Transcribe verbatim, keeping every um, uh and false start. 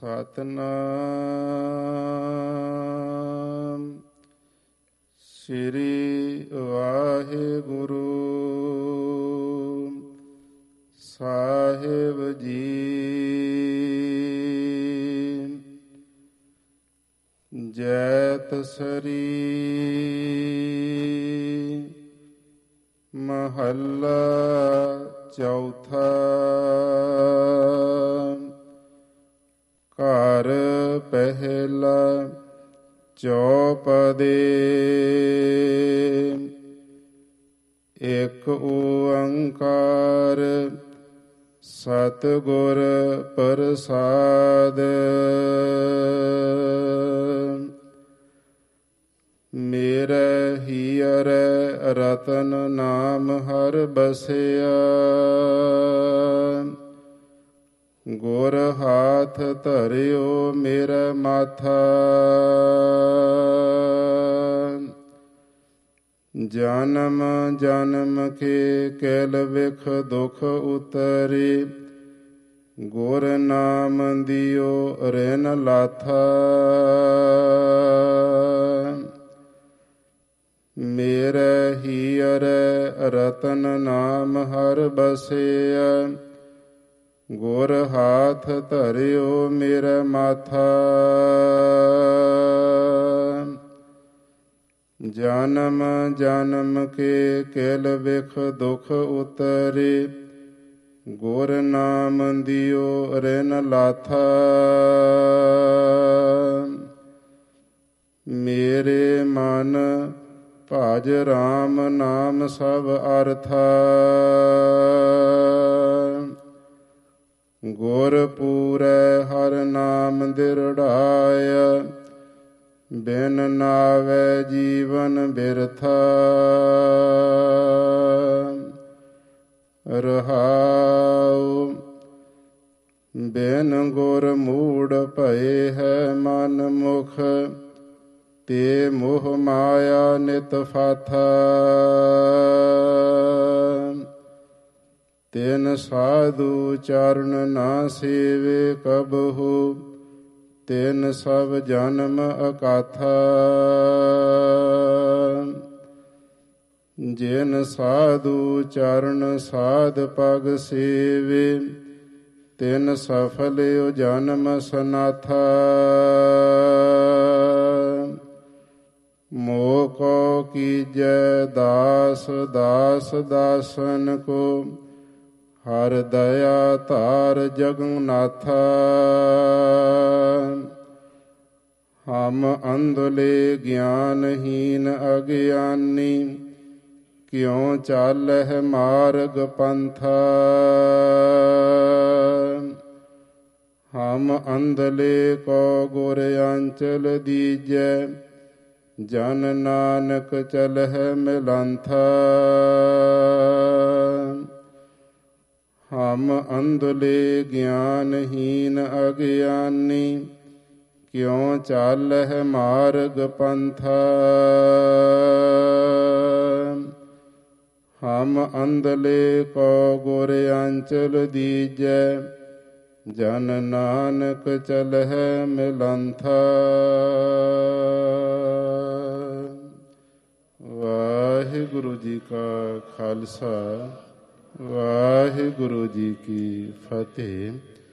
ਸਤਿਨਾਮ ਸ੍ਰੀ ਵਾਹਿਗੁਰੂ ਸਾਹਿਬ ਜੀ। ਜੈਤ ਸਰੀ ਮਹੱਲਾ ਚੌਥਾ। ਘਰ ਪਹਿਲਾ ਚੌਪਦੇ। ਇਕ ਓੰਕਾਰ ਸਤਿਗੁਰ ਪ੍ਰਸਾਦ। ਮੇਰੇ ਹੀਅਰੈ ਰਤਨ ਨਾਮ ਹਰਿ ਬਸਿਆ। ਗੁਰ ਹਾਥ ਧਰਿਓ ਮੇਰੇ ਮਾਥਾ। ਜਨਮ ਜਨਮ ਕੇ ਕੇਲ ਵਿਖ ਦੁਖ ਉਤਰੀ। ਗੁਰ ਨਾਮ ਦਿਓ ਰਿਨ ਲਾਥਾ। ਮੇਰੇ ਹੀਅਰੈ ਰਤਨ ਨਾਮ ਹਰਿ ਬਸਿਆ। ਗੁਰ ਹਾਥ ਧਰਿਓ ਮੇਰੇ ਮਾਥਾ। ਜਨਮ ਜਨਮ ਕੇ ਕੇਲ ਵਿਖ ਦੁਖ ਉਤਰੀ। ਗੁਰ ਨਾਮ ਦਿਓ ਰਿਨ ਲਾਥਾ। ਮੇਰੇ ਮਨ ਭਜ ਰਾਮ ਨਾਮ ਸਭ ਅਰਥਾ। ਗੁਰ ਪੂਰੈ ਹਰਿ ਨਾਮ ਦਿਰੜਾਇਆ। ਬਿਨ ਨਾਵੈ ਜੀਵਨ ਬਿਰਥਾ। ਰਹਾਉ ਬਿਨ ਗੁਰ ਮੂੜ ਭਏ ਹੈ ਮਨ ਮੁਖ। ਤੇ ਮੋਹ ਮਾਇਆ ਨਿਤ ਫਾਥਾ। ਤਿਨ ਸਾਧੂ ਚਰਨ ਨਾ ਸੇਵੇ ਕਬਹੂ। ਤਿਨ ਸਭ ਜਨਮ ਅਕਾਥਾ। ਜਿਨ ਸਾਧੂ ਚਰਨ ਸਾਧ ਪਗ ਸੇਵੇ। ਤਿਨ ਸਫਲਿਓ ਜਨਮ ਸਨਾਥਾ। ਮੋਹ ਕੋ ਕੀਜੈ ਦਾਸ ਦਾਸ ਦਾਸਨ ਕੋ। ਹਰਿ ਦਇਆ ਧਾਰ ਜਗੁਨਾਥਾ। ਹਮ ਅੰਧਲੇ ਗਿਆਨਹੀਨ ਅਗਿਆਨੀ। ਕਿਉ ਚਾਲਹਿ ਮਾਰਗ ਪੰਥਾ। ਹਮ ਅੰਧਲੇ ਕੋ ਗੁਰ ਅੰਚਲ ਦੀਜੈ। ਜਨ ਨਾਨਕ ਚਲਹਿ ਮਿਲੰਥਾ। ਹਮ ਅੰਧਲੇ ਗਿਆਨਹੀਨ ਅਗਿਆਨੀ। ਕਿਉ ਚਾਲਹਿ ਮਾਰਗ ਪੰਥਾ। ਹਮ ਅੰਧਲੇ ਕੋ ਗੁਰ ਅੰਚਲ ਦੀਜੈ। ਜਨ ਨਾਨਕ ਚਲਹਿ ਮਿਲੰਥਾ। ਵਾਹਿਗੁਰੂ ਜੀ ਕਾ ਖਾਲਸਾ ਵਾਹਿਗੁਰੂ ਜੀ ਕੀ ਫਤਿਹ।